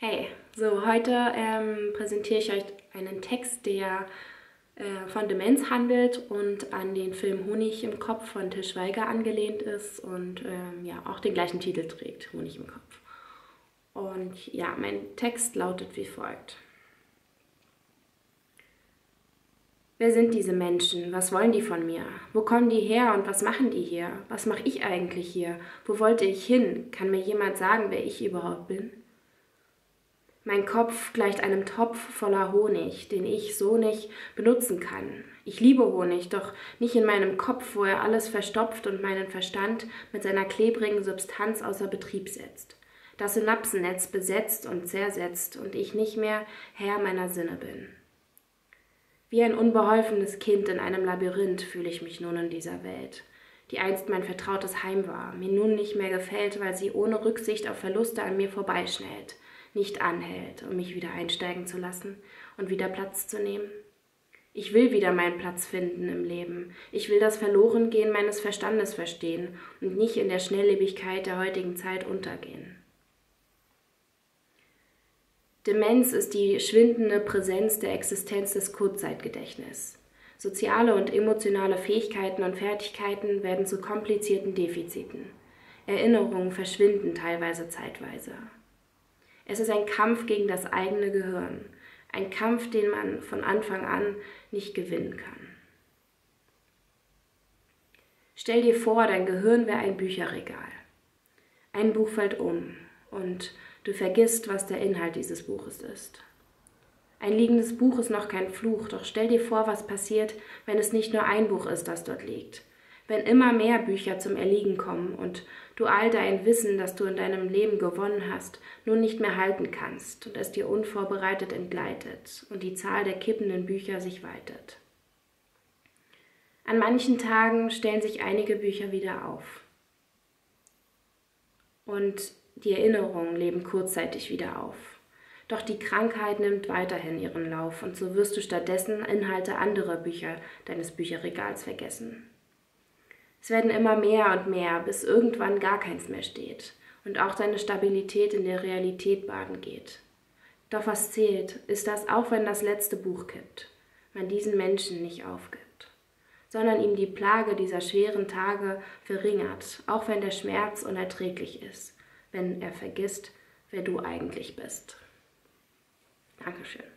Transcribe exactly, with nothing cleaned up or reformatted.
Hey, so heute ähm, präsentiere ich euch einen Text, der äh, von Demenz handelt und an den Film Honig im Kopf von Til Schweiger angelehnt ist und ähm, ja auch den gleichen Titel trägt, Honig im Kopf. Und ja, mein Text lautet wie folgt. Wer sind diese Menschen? Was wollen die von mir? Wo kommen die her und was machen die hier? Was mache ich eigentlich hier? Wo wollte ich hin? Kann mir jemand sagen, wer ich überhaupt bin? Mein Kopf gleicht einem Topf voller Honig, den ich so nicht benutzen kann. Ich liebe Honig, doch nicht in meinem Kopf, wo er alles verstopft und meinen Verstand mit seiner klebrigen Substanz außer Betrieb setzt. Das Synapsennetz besetzt und zersetzt und ich nicht mehr Herr meiner Sinne bin. Wie ein unbeholfenes Kind in einem Labyrinth fühle ich mich nun in dieser Welt, die einst mein vertrautes Heim war, mir nun nicht mehr gefällt, weil sie ohne Rücksicht auf Verluste an mir vorbeischnellt, nicht anhält, um mich wieder einsteigen zu lassen und wieder Platz zu nehmen. Ich will wieder meinen Platz finden im Leben. Ich will das Verlorengehen meines Verstandes verstehen und nicht in der Schnelllebigkeit der heutigen Zeit untergehen. Demenz ist die schwindende Präsenz der Existenz des Kurzzeitgedächtnisses. Soziale und emotionale Fähigkeiten und Fertigkeiten werden zu komplizierten Defiziten. Erinnerungen verschwinden teilweise zeitweise. Es ist ein Kampf gegen das eigene Gehirn, ein Kampf, den man von Anfang an nicht gewinnen kann. Stell dir vor, dein Gehirn wäre ein Bücherregal. Ein Buch fällt um und du vergisst, was der Inhalt dieses Buches ist. Ein liegendes Buch ist noch kein Fluch, doch stell dir vor, was passiert, wenn es nicht nur ein Buch ist, das dort liegt. Wenn immer mehr Bücher zum Erliegen kommen und du all dein Wissen, das du in deinem Leben gewonnen hast, nun nicht mehr halten kannst und es dir unvorbereitet entgleitet und die Zahl der kippenden Bücher sich weitet. An manchen Tagen stellen sich einige Bücher wieder auf und die Erinnerungen leben kurzzeitig wieder auf. Doch die Krankheit nimmt weiterhin ihren Lauf und so wirst du stattdessen Inhalte anderer Bücher deines Bücherregals vergessen. Es werden immer mehr und mehr, bis irgendwann gar keins mehr steht und auch deine Stabilität in der Realität baden geht. Doch was zählt, ist, dass auch wenn das letzte Buch kippt, man diesen Menschen nicht aufgibt, sondern ihm die Plage dieser schweren Tage verringert, auch wenn der Schmerz unerträglich ist, wenn er vergisst, wer du eigentlich bist. Dankeschön.